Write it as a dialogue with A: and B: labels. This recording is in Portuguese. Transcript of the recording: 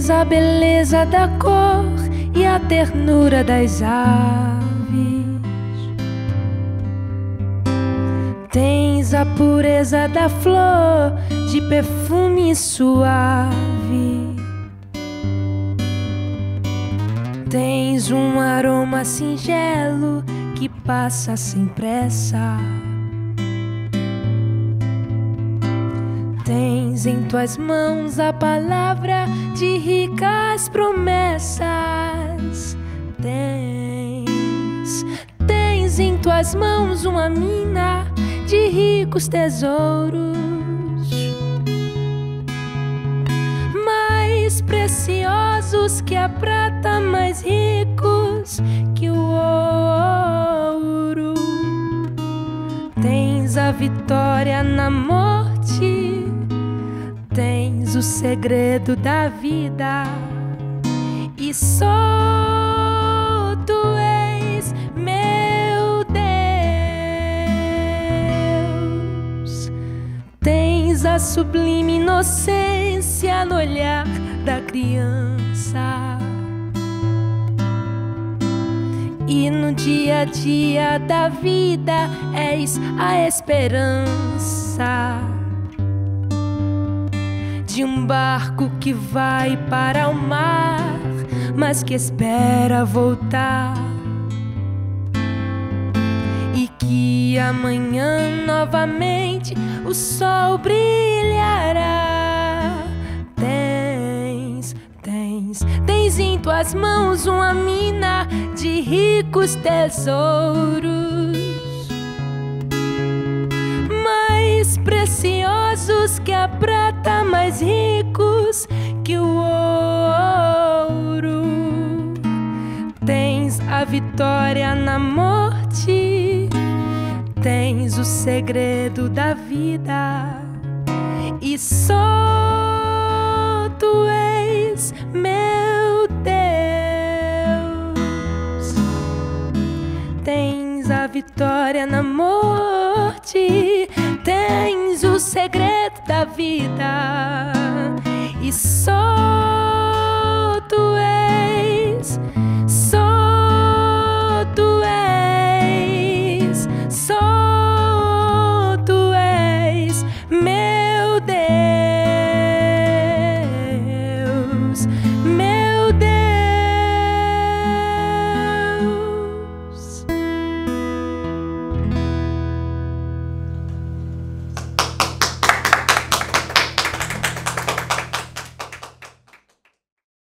A: Tens a beleza da cor e a ternura das aves. Tens a pureza da flor de perfume suave. Tens um aroma singelo que passa sem pressa. Tens em tuas mãos a palavra de ricas promessas. Tens em tuas mãos uma mina de ricos tesouros, mais preciosos que a prata, mais ricos que o ouro. Tens a vitória na morte, tens o segredo da vida, e só tu és meu Deus. Tens a sublime inocência no olhar da criança, e no dia a dia da vida és a esperança de um barco que vai para o mar, mas que espera voltar, e que amanhã novamente o sol brilhará. Tens em tuas mãos uma mina de ricos tesouros, mais preciosos que a prata, mais ricos que o ouro. Tens a vitória na morte, tens o segredo da vida, e só tu és meu Deus. Tens a vitória na morte, tens o segredo da vida,